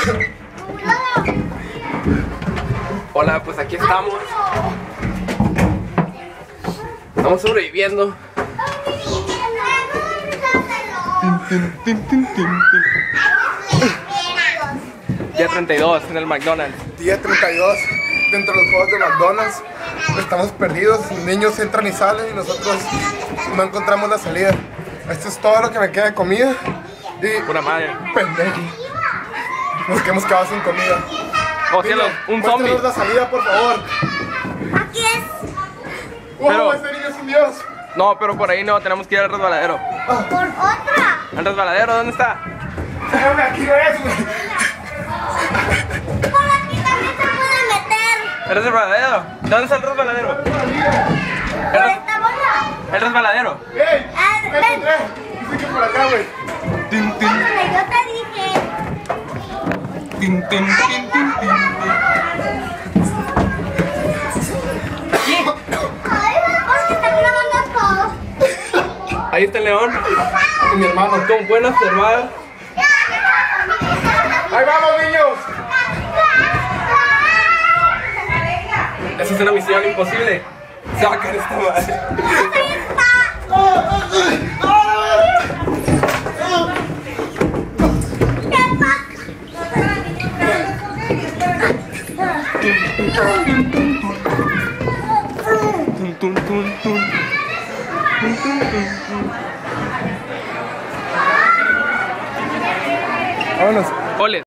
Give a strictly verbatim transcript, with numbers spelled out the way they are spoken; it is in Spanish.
Hola, pues aquí estamos. Estamos sobreviviendo. Día treinta y dos en el McDonald's. Día treinta y dos dentro de los juegos de McDonald's. Estamos perdidos, niños entran y salen y nosotros no encontramos la salida. Esto es todo lo que me queda de comida. Y Pura madre. pendejo. Nos que hemos quedado sin comida. Oh, cielo, un zombie. Muéstranos la salida, por favor. Aquí es. Wow, Pero- este niño es un dios. No, pero por ahí no, tenemos que ir al resbaladero. Por otra. ¿El resbaladero dónde está? Déjame aquí, ves, güey. Por aquí también se puede meter. ¿El resbaladero? ¿Dónde está el resbaladero? Por esta bola. El resbaladero. ¡Ey! Ah, ¡Me ven. encontré! Dice que por acá, güey. Tin, tin, Órale, yo te dije. tin, tin, tin, tin, tin. Aquí. Ay, ¿por qué están grabando todo? Ahí está el león. Y mi hermano, como pueden observar. ¡Ahí vamos, niños! Esa es una misión imposible. Sacan esta madre. Tun, tun, tun, tun. Tun, tun, tun, tun. Vámonos. Ole.